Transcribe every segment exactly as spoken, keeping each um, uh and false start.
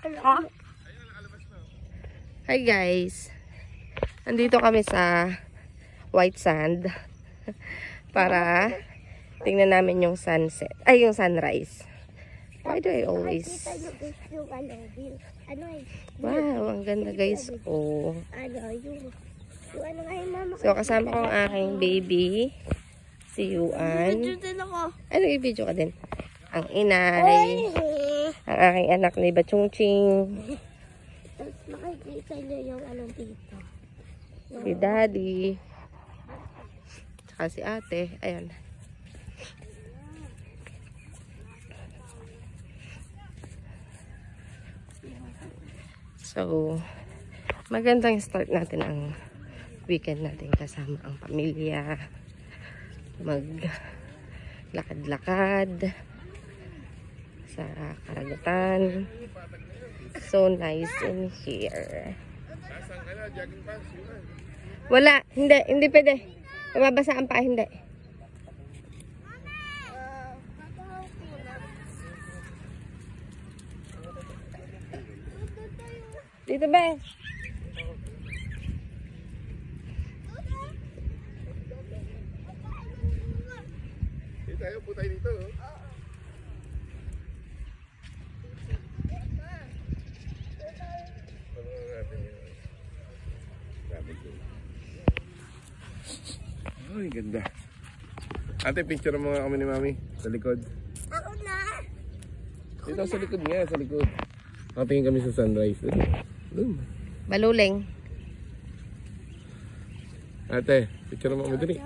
Hi guys. Andito kami sa White Sand para tingnan namin yung sunset. Ay, yung sunrise. Why do I always... Wow, ang ganda guys. Oh. So, kasama ko ang aking baby. Si Yuan. Ano, i-video ka din? Ang inay. Ang aking anak na iba, Chung Ching. Makikita niyo yung anong dito. Si daddy. Tsaka si ate. Ayan. So, magandang start natin ang weekend natin kasama ang pamilya. Maglakad-lakad sa karagatan. So nice in here. Wala, hindi, hindi pwede. Mababasa ang paa, hindi. Dito ba? Dito tayo, po tayo dito. Ay, ganda. Ate, picture mo nga kami ni Mami sa likod. Ako na! Dito sa likod nga, sa likod. Nakatingin kami sa sunrise. Doon. Baluling. Ate, picture mo kami dali.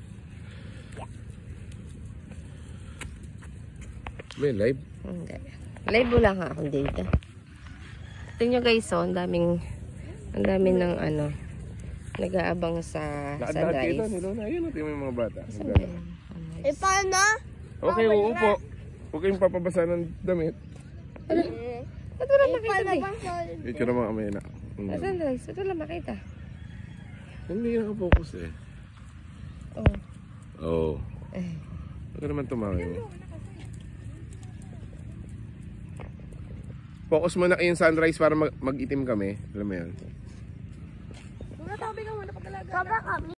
May live? Hindi. Live mo lang ako dito. Tingnan nyo guys, oh, ang daming, ang daming ng ano, nag-aabang sa sunrise. Nakadaan kayo doon. Ayun, natin yung mga bata. Eh, paano? Okay, uupo. Huwag kayong papabasa ng damit. Ito lang makita eh. Picture mo kami na. Sa sunrise, ito lang makita. Hindi nakapokus eh. Oh. Oo. Eh. Huwag ka naman tumawin mo. Focus mo na kayong sunrise para mag- mag-itim kami. Alam mo yan. Sabi ka muna pa talaga. Sobra kami.